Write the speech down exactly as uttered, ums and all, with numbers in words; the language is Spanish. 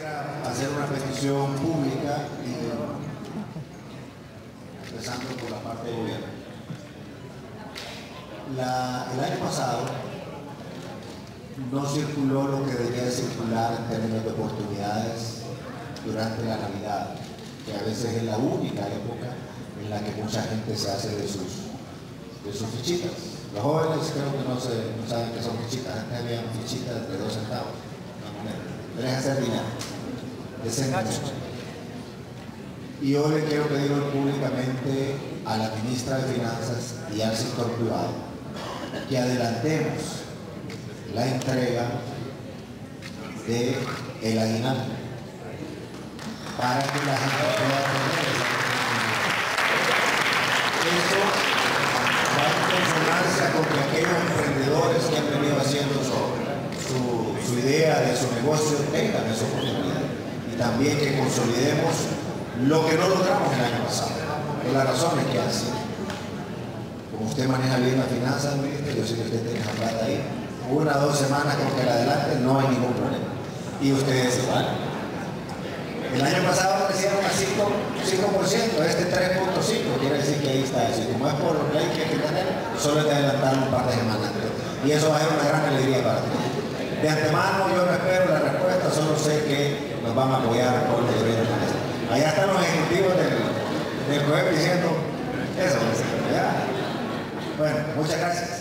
quisiera hacer una petición pública, y, empezando por la parte de gobierno. La, el año pasado no circuló lo que debería circular en términos de oportunidades durante la Navidad, que a veces es la única época en la que mucha gente se hace de sus, de sus fichitas. Los jóvenes creo que no, se, no saben qué son fichitas. Antes habían fichitas de dos centavos. Deberían hacer dinero. Y yo le quiero pedir hoy públicamente a la ministra de Finanzas y al sector privado que adelantemos la entrega del aguinaldo para que la gente pueda tener esa oportunidad. Eso va en consonancia con que aquellos emprendedores que han venido haciendo su, su, su idea de su negocio tengan esa oportunidad, y también que consolidemos lo que no logramos el año pasado, por las razones que han sido. Como usted maneja bien las finanzas, yo sé que usted tiene esa plata ahí, una o dos semanas con que la adelante no hay ningún problema. Y ustedes igual. El año pasado crecieron a cinco por ciento, este tres punto cinco, quiere decir que ahí está eso. Y como es por ley que hay que tener, solo hay que adelantar un par de semanas. Y eso va a ser una gran alegría para ti. De antemano yo no espero la respuesta, solo sé que nos van a apoyar por los gobiernos. Allá están los ejecutivos del, del C O E P diciendo eso. ¿Ya? Bueno, muchas gracias.